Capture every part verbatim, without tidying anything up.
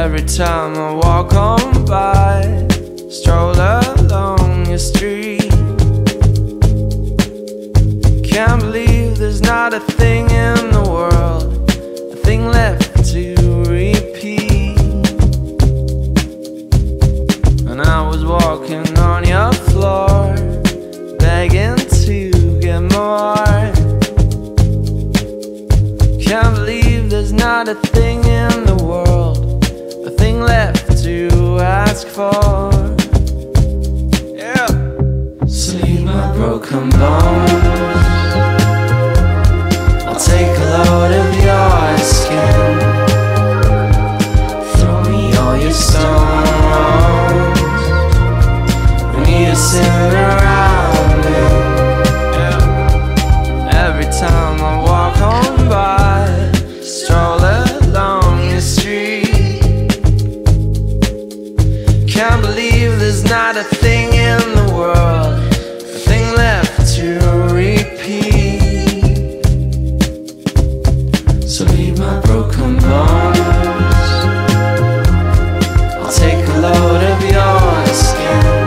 Every time I walk on by, stroll along your street, can't believe there's not a thing in the world, a thing left to repeat. And I was walking on your floor, begging to get more. Can't believe there's not a thing in the world, a thing left to ask for. Yeah. Sleep my broken bones, I'll take a load of your skin, throw me all your stones, we need to sit around it. Yeah. Every time I walk on by, stroll along your street, can't believe there's not a thing in the world, a thing left to repeat. So leave my broken bones, I'll take a load of your skin,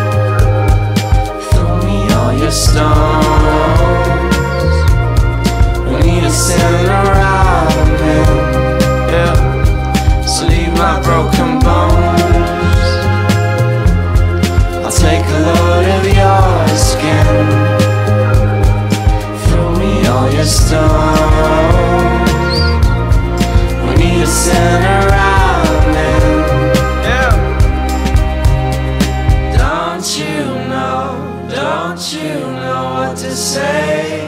throw me all your stones, we need to sit around it. Yeah. So leave my broken bones, I'll take a load of your skin, throw me all your stones, we need to sit around it. Yeah. Don't you know, don't you know what to say?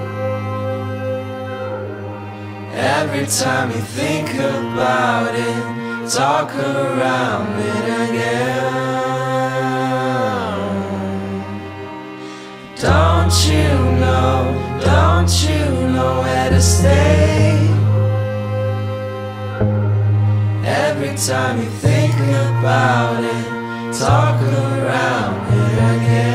Every time you think about it, talk around it again. Don't you know, don't you know where to stay? Every time you think about it, talk around it again.